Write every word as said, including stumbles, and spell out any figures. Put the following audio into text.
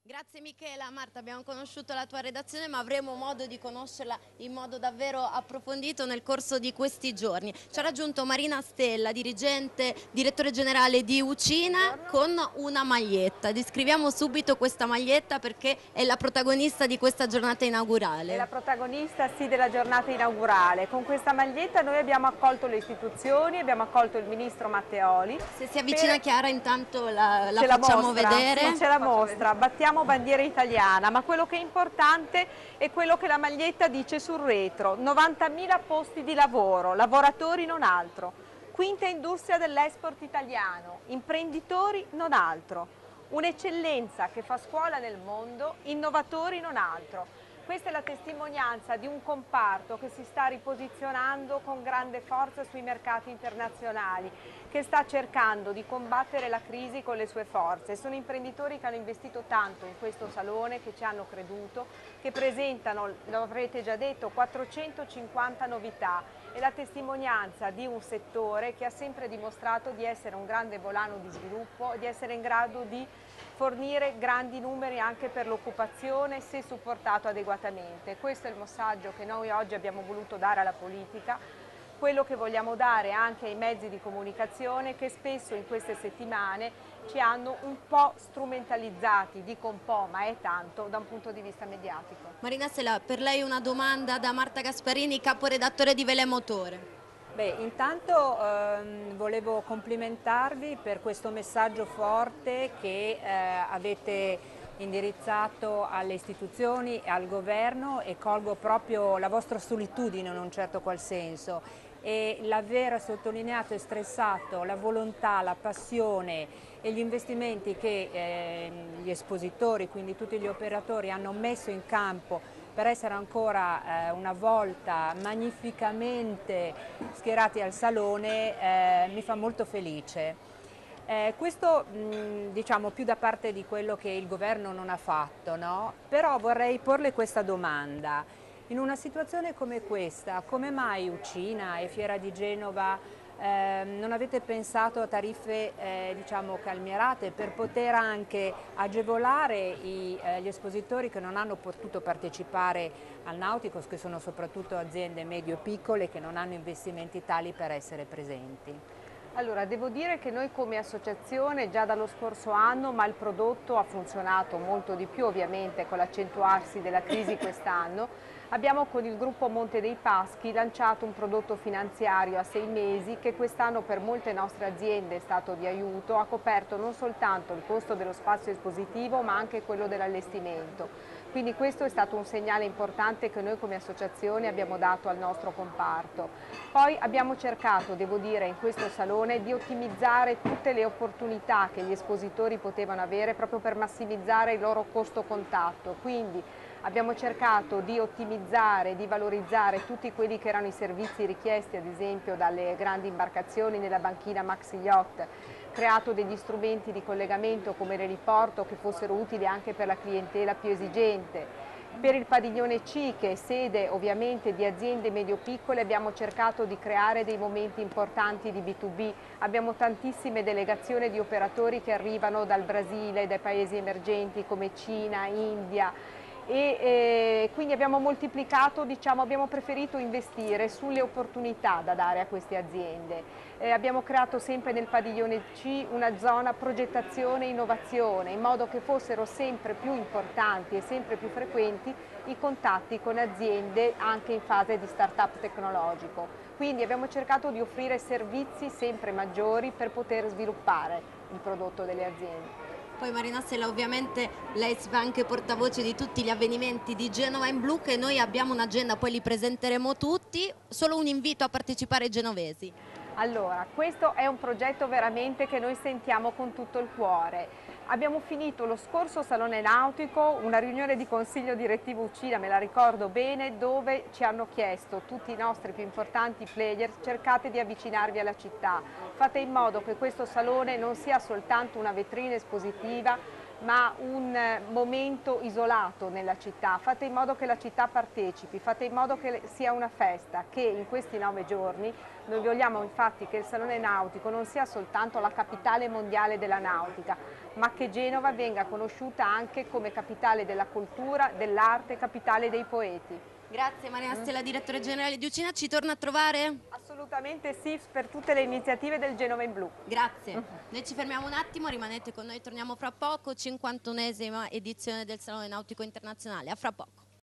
Grazie Michela. Marta, abbiamo conosciuto la tua redazione, ma avremo modo di conoscerla in modo davvero approfondito nel corso di questi giorni. Ci ha raggiunto Marina Stella, dirigente, direttore generale di Ucina, con una maglietta. Descriviamo subito questa maglietta perché è la protagonista di questa giornata inaugurale. È la protagonista sì della giornata inaugurale. Con questa maglietta noi abbiamo accolto le istituzioni, abbiamo accolto il ministro Matteoli. Se si avvicina per... Chiara intanto la, la ce facciamo la mostra, vedere. sì, ce la mostra, battiamo bandiera italiana, ma quello che è importante è quello che la maglietta dice sul retro: novantamila posti di lavoro, lavoratori non altro, quinta industria dell'export italiano, imprenditori non altro, un'eccellenza che fa scuola nel mondo, innovatori non altro. Questa è la testimonianza di un comparto che si sta riposizionando con grande forza sui mercati internazionali, che sta cercando di combattere la crisi con le sue forze. Sono imprenditori che hanno investito tanto in questo salone, che ci hanno creduto, che presentano, lo avrete già detto, quattrocentocinquanta novità. È la testimonianza di un settore che ha sempre dimostrato di essere un grande volano di sviluppo, di essere in grado di fornire grandi numeri anche per l'occupazione se supportato adeguatamente. Questo è il messaggio che noi oggi abbiamo voluto dare alla politica, quello che vogliamo dare anche ai mezzi di comunicazione che spesso in queste settimane ci hanno un po' strumentalizzati, dico un po' ma è tanto, da un punto di vista mediatico. Marina Stella, per lei una domanda da Marta Gasparini, caporedattore di Velemotore. Beh, intanto ehm, volevo complimentarvi per questo messaggio forte che eh, avete indirizzato alle istituzioni e al governo, e colgo proprio la vostra solitudine in un certo qual senso, e l'aver sottolineato e stressato la volontà, la passione e gli investimenti che eh, gli espositori, quindi tutti gli operatori, hanno messo in campo per essere ancora eh, una volta magnificamente schierati al salone, eh, mi fa molto felice. Eh, questo mh, diciamo più da parte di quello che il governo non ha fatto, no? Però vorrei porle questa domanda: in una situazione come questa, come mai Ucina e Fiera di Genova Eh, non avete pensato a tariffe eh, diciamo calmierate per poter anche agevolare i, eh, gli espositori che non hanno potuto partecipare al Nauticos, che sono soprattutto aziende medio-piccole che non hanno investimenti tali per essere presenti? Allora, devo dire che noi come associazione già dallo scorso anno, ma il prodotto ha funzionato molto di più ovviamente con l'accentuarsi della crisi quest'anno, abbiamo con il gruppo Monte dei Paschi lanciato un prodotto finanziario a sei mesi che quest'anno per molte nostre aziende è stato di aiuto, ha coperto non soltanto il costo dello spazio espositivo ma anche quello dell'allestimento. Quindi questo è stato un segnale importante che noi come associazione abbiamo dato al nostro comparto. Poi abbiamo cercato, devo dire, in questo salone di ottimizzare tutte le opportunità che gli espositori potevano avere proprio per massimizzare il loro costo contatto. Quindi abbiamo cercato di ottimizzare, di valorizzare tutti quelli che erano i servizi richiesti ad esempio dalle grandi imbarcazioni nella banchina Maxi Yacht, creato degli strumenti di collegamento come l'eliporto che fossero utili anche per la clientela più esigente. Per il padiglione C, che è sede ovviamente di aziende medio-piccole, abbiamo cercato di creare dei momenti importanti di B due B. Abbiamo tantissime delegazioni di operatori che arrivano dal Brasile, dai paesi emergenti come Cina, India, e eh, quindi abbiamo moltiplicato, diciamo, abbiamo preferito investire sulle opportunità da dare a queste aziende. Eh, abbiamo creato sempre nel padiglione C una zona progettazione e innovazione, in modo che fossero sempre più importanti e sempre più frequenti i contatti con aziende anche in fase di start-up tecnologico. Quindi abbiamo cercato di offrire servizi sempre maggiori per poter sviluppare il prodotto delle aziende. Poi Marina Stella, ovviamente lei si fa anche portavoce di tutti gli avvenimenti di Genova in Blu, che noi abbiamo un'agenda, poi li presenteremo tutti. Solo un invito a partecipare ai genovesi. Allora, questo è un progetto veramente che noi sentiamo con tutto il cuore. Abbiamo finito lo scorso Salone Nautico, una riunione di consiglio direttivo Ucina, me la ricordo bene, dove ci hanno chiesto tutti i nostri più importanti player: cercate di avvicinarvi alla città, fate in modo che questo salone non sia soltanto una vetrina espositiva, ma un momento isolato nella città. Fate in modo che la città partecipi, fate in modo che sia una festa, che in questi nove giorni noi vogliamo infatti che il Salone Nautico non sia soltanto la capitale mondiale della nautica, ma che Genova venga conosciuta anche come capitale della cultura, dell'arte, capitale dei poeti. Grazie Marina Stella, direttore generale di Ucina, ci torna a trovare? Assolutamente sì, per tutte le iniziative del Genova in Blu. Grazie. Noi ci fermiamo un attimo, rimanete con noi, torniamo fra poco, cinquantunesima edizione del Salone Nautico Internazionale. A fra poco.